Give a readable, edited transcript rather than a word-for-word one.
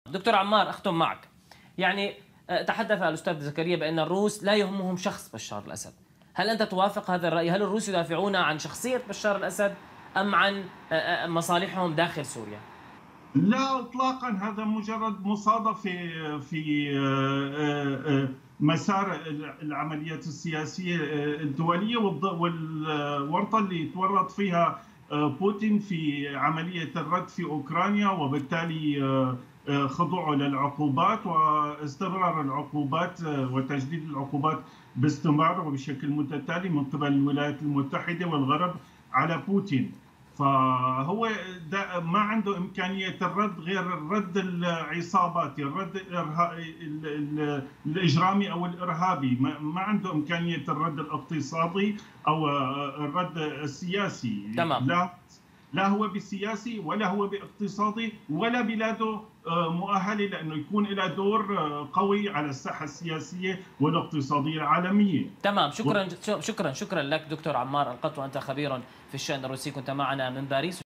دكتور عمار، أختم معك. يعني تحدث الأستاذ زكريا بأن الروس لا يهمهم شخص بشار الأسد. هل أنت توافق هذا الرأي؟ هل الروس يدافعون عن شخصية بشار الأسد أم عن مصالحهم داخل سوريا؟ لا اطلاقا، هذا مجرد مصادفه في مسار العمليات السياسيه الدوليه والورطه اللي تورط فيها بوتين في عمليه الرد في اوكرانيا، وبالتالي خضوعه للعقوبات واستمرار العقوبات وتجديد العقوبات باستمرار وبشكل متتالي من قبل الولايات المتحده والغرب على بوتين. فهو ما عنده إمكانية الرد غير الرد العصاباتي، الرد الإجرامي أو الإرهابي. ما عنده إمكانية الرد الاقتصادي أو الرد السياسي. تمام. لا هو بالسياسي ولا هو باقتصادي ولا بلاده مؤهله لانه يكون له دور قوي على الساحه السياسيه والاقتصاديه العالميه. تمام. شكرا لك دكتور عمار القط، وانت خبير في الشان الروسي، كنت معنا من باريس.